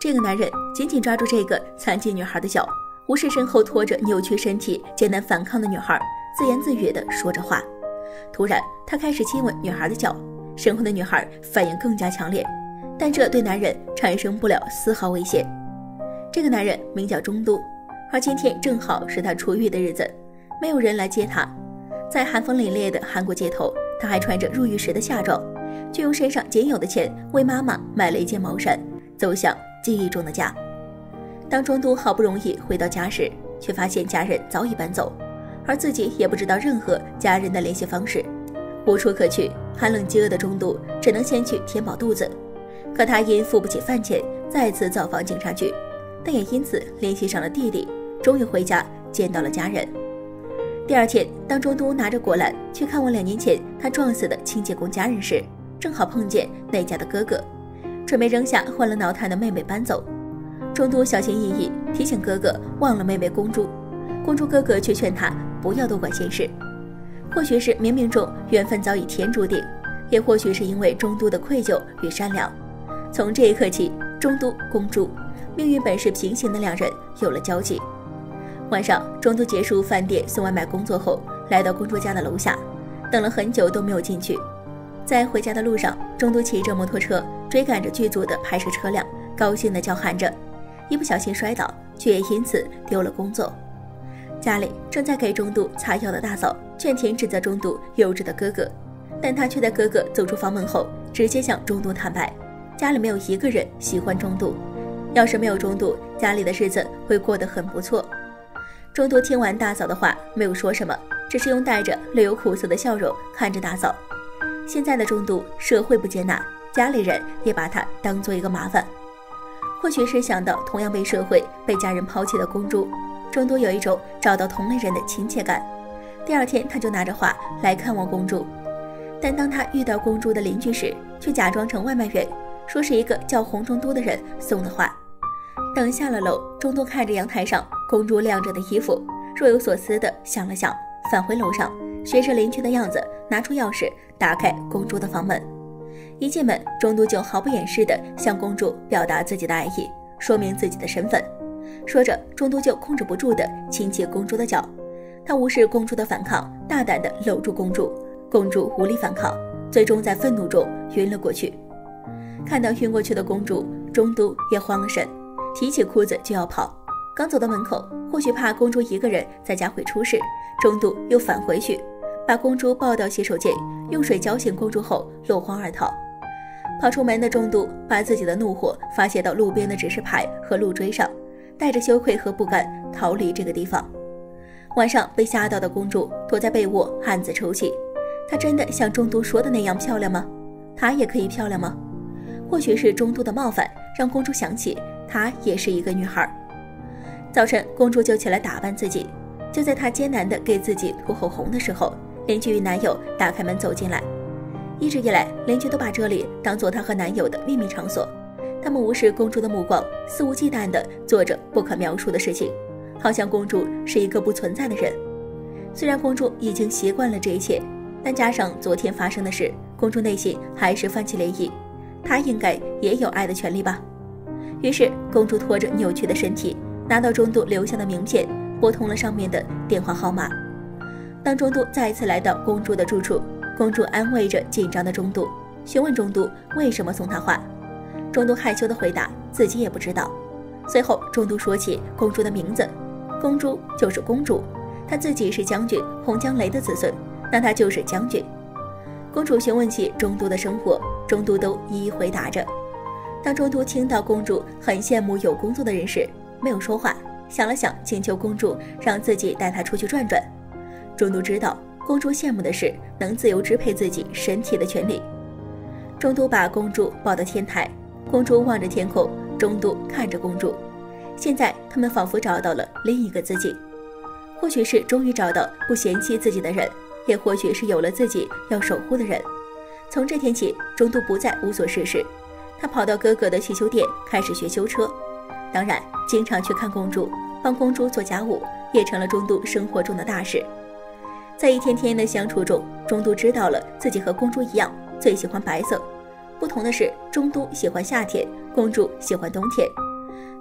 这个男人紧紧抓住这个残疾女孩的脚，无视身后拖着扭曲身体艰难反抗的女孩，自言自语地说着话。突然他开始亲吻女孩的脚，身后的女孩反应更加强烈，但这对男人产生不了丝毫威胁。这个男人名叫中都，而今天正好是他出狱的日子，没有人来接他。在寒风凛冽的韩国街头，他还穿着入狱时的夏装，就用身上仅有的钱为妈妈买了一件毛衫，走向记忆中的家。当中都好不容易回到家时，却发现家人早已搬走，而自己也不知道任何家人的联系方式，无处可去。寒冷饥饿的中都只能先去填饱肚子，可他因付不起饭钱，再次造访警察局，但也因此联系上了弟弟，终于回家见到了家人。第二天，当中都拿着果篮去看望2年前他撞死的清洁工家人时，正好碰见那家的哥哥，准备扔下患了脑瘫的妹妹搬走。中都小心翼翼提醒哥哥忘了妹妹公主，公主哥哥却劝他不要多管闲事。或许是冥冥中缘分早已天注定，也或许是因为中都的愧疚与善良，从这一刻起，中都、公主命运本是平行的2人有了交集。晚上，中都结束饭店送外卖工作后，来到公主家的楼下，等了很久都没有进去。在回家的路上，中都骑着摩托车追赶着剧组的拍摄车辆，高兴地叫喊着，一不小心摔倒，却也因此丢了工作。家里正在给中都擦药的大嫂劝停指责中都幼稚的哥哥，但他却在哥哥走出房门后直接向中都坦白，家里没有一个人喜欢中都，要是没有中都，家里的日子会过得很不错。中都听完大嫂的话，没有说什么，只是用带着略有苦涩的笑容看着大嫂。现在的中都，社会不接纳，家里人也把他当做一个麻烦。或许是想到同样被社会、被家人抛弃的公主，中都有一种找到同类人的亲切感。第二天，他就拿着花来看望公主，但当他遇到公主的邻居时，却假装成外卖员，说是一个叫洪中都的人送的花。等下了楼，中都看着阳台上公主晾着的衣服，若有所思地想了想，返回楼上，学着邻居的样子，拿出钥匙打开公主的房门。一进门，中都就毫不掩饰地向公主表达自己的爱意，说明自己的身份。说着，中都就控制不住地亲起公主的脚，他无视公主的反抗，大胆地搂住公主，公主无力反抗，最终在愤怒中晕了过去。看到晕过去的公主，中都也慌了神，提起裤子就要跑。刚走到门口，或许怕公主一个人在家会出事，中都又返回去，把公主抱到洗手间，用水浇醒公主后落荒而逃。跑出门的中都把自己的怒火发泄到路边的指示牌和路锥上，带着羞愧和不甘逃离这个地方。晚上被吓到的公主躲在被窝暗自抽泣，她真的像中都说的那样漂亮吗？她也可以漂亮吗？或许是中都的冒犯让公主想起她也是一个女孩。早晨，公主就起来打扮自己，就在她艰难地给自己涂口红的时候，邻居与男友打开门走进来。一直以来，邻居都把这里当作她和男友的秘密场所，他们无视公主的目光，肆无忌惮地做着不可描述的事情，好像公主是一个不存在的人。虽然公主已经习惯了这一切，但加上昨天发生的事，公主内心还是泛起涟漪，她应该也有爱的权利吧。于是公主拖着扭曲的身体，拿到中都留下的名片，拨通了上面的电话号码。当中都再一次来到公主的住处，公主安慰着紧张的中都，询问中都为什么送她花。中都害羞地回答自己也不知道。随后中都说起公主的名字，公主就是公主，她自己是将军洪江雷的子孙，那她就是将军。公主询问起中都的生活，中都都一一回答着。当中都听到公主很羡慕有工作的人时，没有说话，想了想，请求公主让自己带她出去转转。中都知道公主羡慕的是能自由支配自己身体的权利。中都把公主抱到天台，公主望着天空，中都看着公主。现在他们仿佛找到了另一个自己，或许是终于找到不嫌弃自己的人，也或许是有了自己要守护的人。从这天起，中都不再无所事事，他跑到哥哥的汽修店开始学修车，当然经常去看公主，帮公主做家务，也成了中都生活中的大事。在一天天的相处中，中都知道了自己和公主一样最喜欢白色，不同的是中都喜欢夏天，公主喜欢冬天。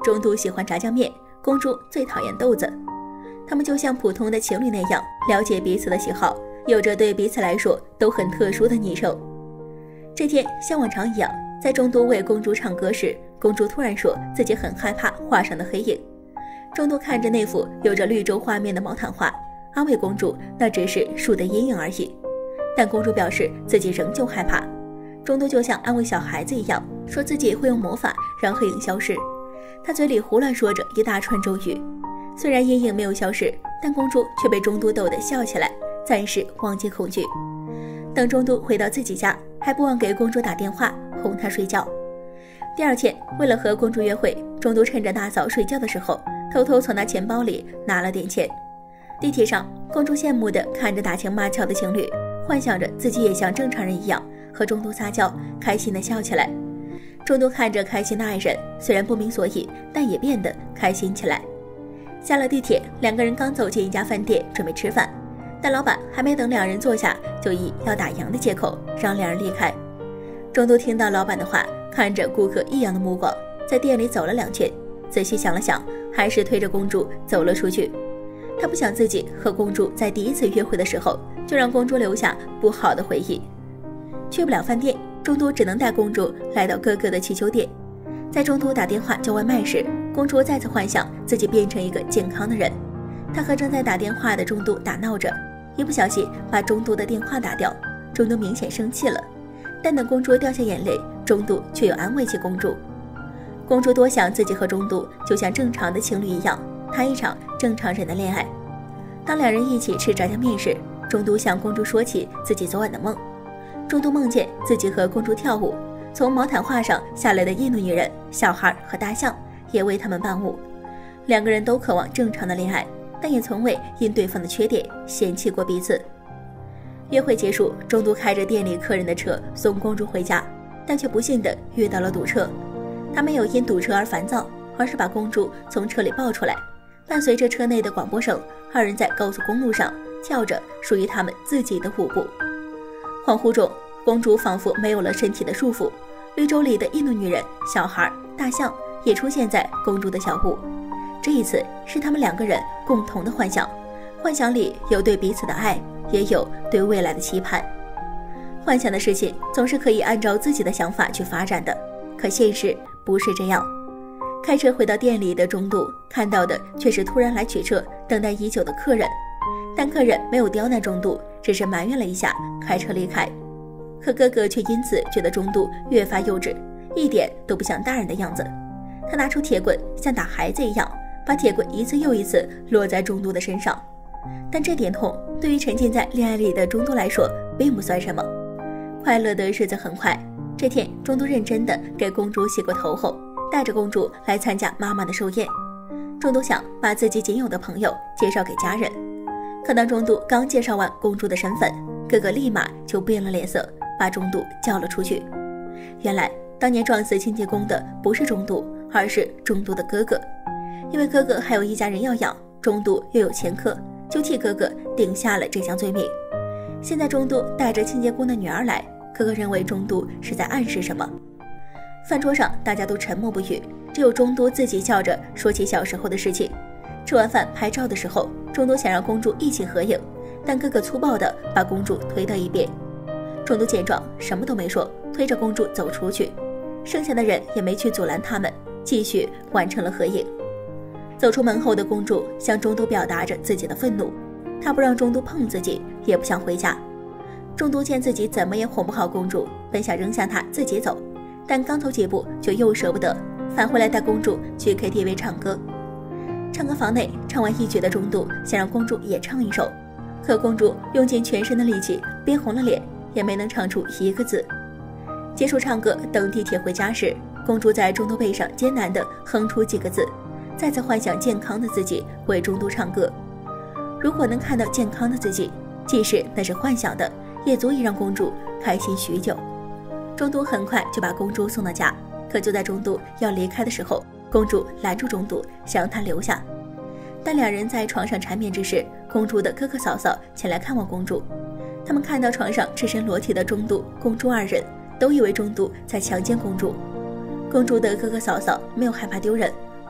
中都喜欢炸酱面，公主最讨厌豆子。他们就像普通的情侣那样，了解彼此的喜好，有着对彼此来说都很特殊的昵称。这天像往常一样，在中都为公主唱歌时，公主突然说自己很害怕画上的黑影。中都看着那幅有着绿洲画面的毛毯画，安慰公主那只是树的阴影而已。但公主表示自己仍旧害怕。中都就像安慰小孩子一样，说自己会用魔法让黑影消失。她嘴里胡乱说着一大串咒语。虽然阴影没有消失，但公主却被中都逗得笑起来，暂时忘记恐惧。等中都回到自己家，还不忘给公主打电话哄她睡觉。第二天，为了和公主约会，中都趁着大嫂睡觉的时候，偷偷从她钱包里拿了点钱。地铁上，公主羡慕地看着打情骂俏的情侣，幻想着自己也像正常人一样和中都撒娇，开心地笑起来。中都看着开心的爱人，虽然不明所以，但也变得开心起来。下了地铁，两个人刚走进一家饭店准备吃饭，但老板还没等两人坐下，就以要打烊的借口让两人离开。中都听到老板的话，看着顾客异样的目光，在店里走了2圈，仔细想了想，还是推着公主走了出去。他不想自己和公主在第一次约会的时候就让公主留下不好的回忆。去不了饭店，中都只能带公主来到哥哥的气球店。在中都打电话叫外卖时，公主再次幻想自己变成一个健康的人。她和正在打电话的中都打闹着，一不小心把中都的电话打掉。中都明显生气了，但等公主掉下眼泪，中都却又安慰起公主。公主多想自己和中都就像正常的情侣一样，谈一场正常人的恋爱。当两人一起吃炸酱面时，中都向公主说起自己昨晚的梦。中都梦见自己和公主跳舞，从毛毯画上下来的印度女人、小孩和大象也为他们伴舞。两个人都渴望正常的恋爱，但也从未因对方的缺点嫌弃过彼此。约会结束，中都开着店里客人的车送公主回家，但却不幸地遇到了堵车。他没有因堵车而烦躁，而是把公主从车里抱出来。伴随着车内的广播声，二人在高速公路上跳着属于他们自己的舞步。恍惚中，公主仿佛没有了身体的束缚，绿洲里的印度女人、小孩、大象也出现在公主的小屋。这一次是他们两个人共同的幻想，幻想里有对彼此的爱，也有对未来的期盼。幻想的事情总是可以按照自己的想法去发展的，可现实不是这样。开车回到店里的中都看到的却是突然来取车等待已久的客人，但客人没有刁难中都，只是埋怨了一下，开车离开。可哥哥却因此觉得中都越发幼稚，一点都不像大人的样子。他拿出铁棍，像打孩子一样，把铁棍一次又一次落在中都的身上。但这点痛对于沉浸在恋爱里的中都来说并不算什么。快乐的日子很快，这天中都认真地给公主洗过头后，带着公主来参加妈妈的寿宴。中都想把自己仅有的朋友介绍给家人，可当中都刚介绍完公主的身份，哥哥立马就变了脸色，把中都叫了出去。原来当年撞死清洁工的不是中都，而是中都的哥哥。因为哥哥还有一家人要养，中都又有前科，就替哥哥顶下了这项罪名。现在中都带着清洁工的女儿来，哥哥认为中都是在暗示什么。饭桌上大家都沉默不语，只有中都自己笑着说起小时候的事情。吃完饭拍照的时候，中都想让公主一起合影，但哥哥粗暴地把公主推到一边。中都见状什么都没说，推着公主走出去，剩下的人也没去阻拦他们，继续完成了合影。走出门后的公主向中都表达着自己的愤怒，她不让中都碰自己，也不想回家。中都见自己怎么也哄不好公主，本想扔下她自己走，但刚走几步就又舍不得，返回来带公主去 KTV 唱歌。唱歌房内唱完一曲的中都想让公主也唱一首，可公主用尽全身的力气，憋红了脸，也没能唱出一个字。结束唱歌，等地铁回家时，公主在中都背上艰难地哼出几个字，再次幻想健康的自己为中都唱歌。如果能看到健康的自己，即使那是幻想的，也足以让公主开心许久。中都很快就把公主送到家，可就在中都要离开的时候，公主拦住中都，想让他留下。但两人在床上缠绵之时，公主的哥哥嫂嫂前来看望公主。他们看到床上赤身裸体的中都、公主二人，都以为中都在强奸公主。公主的哥哥嫂嫂没有害怕丢人，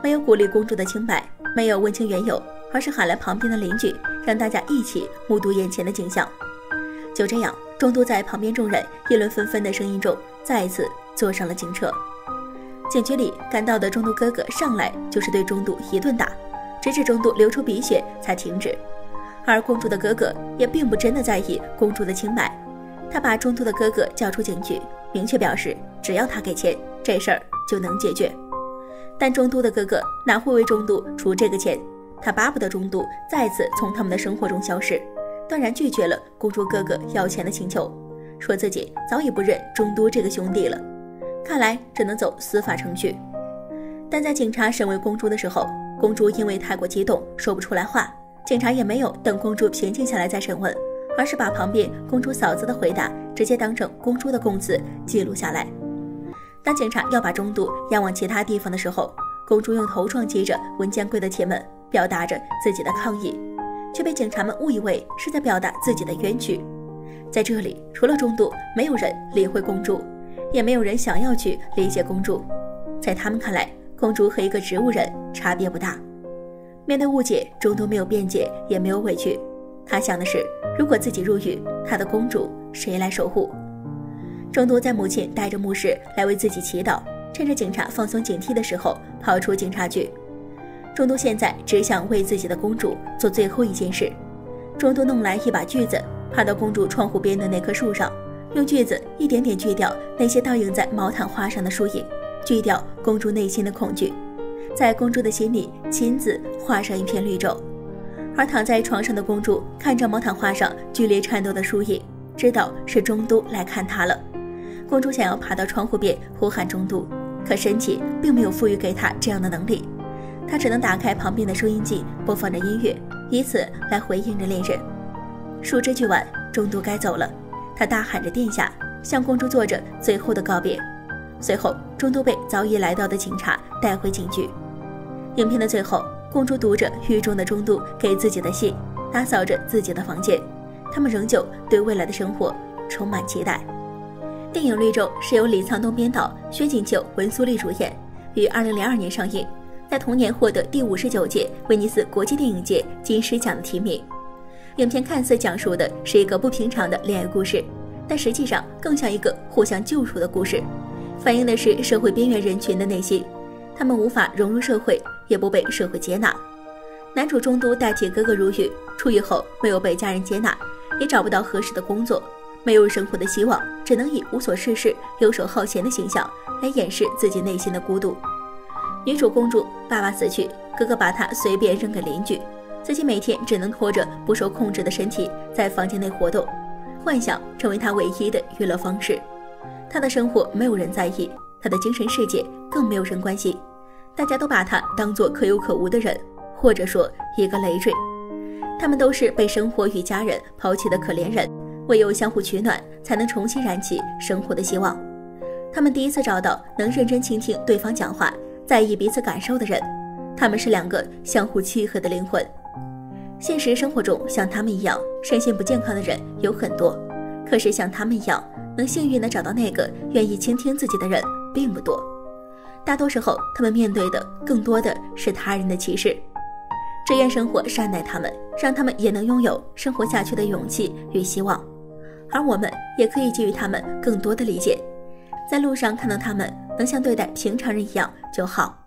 没有鼓励公主的清白，没有问清缘由，而是喊来旁边的邻居，让大家一起目睹眼前的景象。就这样，中都在旁边众人议论纷纷的声音中，再一次坐上了警车。警局里赶到的中都哥哥上来就是对中都一顿打，直至中都流出鼻血才停止。而公主的哥哥也并不真的在意公主的清白，他把中都的哥哥叫出警局，明确表示只要他给钱，这事儿就能解决。但中都的哥哥哪会为中都出这个钱？他巴不得中都再次从他们的生活中消失，断然拒绝了公主哥哥要钱的请求，说自己早已不认中都这个兄弟了，看来只能走司法程序。但在警察审问公主的时候，公主因为太过激动说不出来话，警察也没有等公主平静下来再审问，而是把旁边公主嫂子的回答直接当成公主的供词记录下来。当警察要把中都押往其他地方的时候，公主用头撞击着文监柜的铁门，表达着自己的抗议，却被警察们误以为是在表达自己的冤屈。在这里，除了中都，没有人理会公主，也没有人想要去理解公主。在他们看来，公主和一个植物人差别不大。面对误解，中都没有辩解，也没有委屈。他想的是，如果自己入狱，他的公主谁来守护？中都在母亲带着牧师来为自己祈祷，趁着警察放松警惕的时候跑出警察局。中都现在只想为自己的公主做最后一件事。中都弄来一把锯子，爬到公主窗户边的那棵树上，用锯子一点点锯掉那些倒映在毛毯花上的树影，锯掉公主内心的恐惧，在公主的心里亲自画上一片绿洲。而躺在床上的公主看着毛毯花上剧烈颤抖的树影，知道是中都来看她了。公主想要爬到窗户边呼喊中都，可身体并没有赋予给她这样的能力，她只能打开旁边的收音机，播放着音乐，以此来回应着恋人。树枝锯完，中都该走了，她大喊着殿下，向公主做着最后的告别。随后，中都被早已来到的警察带回警局。影片的最后，公主读着狱中的中都给自己的信，打扫着自己的房间，他们仍旧对未来的生活充满期待。电影《绿洲》是由李沧东编导，薛锦秋、文苏丽主演，于2002年上映，在同年获得第59届威尼斯国际电影节金狮奖的提名。影片看似讲述的是一个不平常的恋爱故事，但实际上更像一个互相救赎的故事，反映的是社会边缘人群的内心，他们无法融入社会，也不被社会接纳。男主中都代替哥哥入狱，出狱后没有被家人接纳，也找不到合适的工作，没有生活的希望，只能以无所事事、游手好闲的形象来掩饰自己内心的孤独。女主公主爸爸死去，哥哥把她随便扔给邻居，自己每天只能拖着不受控制的身体在房间内活动，幻想成为她唯一的娱乐方式。她的生活没有人在意，她的精神世界更没有人关心，大家都把她当作可有可无的人，或者说一个累赘。他们都是被生活与家人抛弃的可怜人，唯有相互取暖，才能重新燃起生活的希望。他们第一次找到能认真倾听对方讲话，在意彼此感受的人，他们是两个相互契合的灵魂。现实生活中，像他们一样身心不健康的人有很多，可是像他们一样能幸运地找到那个愿意倾听自己的人并不多。大多时候，他们面对的更多的是他人的歧视。只愿生活善待他们，让他们也能拥有生活下去的勇气与希望。而我们也可以给予他们更多的理解，在路上看到他们能像对待平常人一样就好。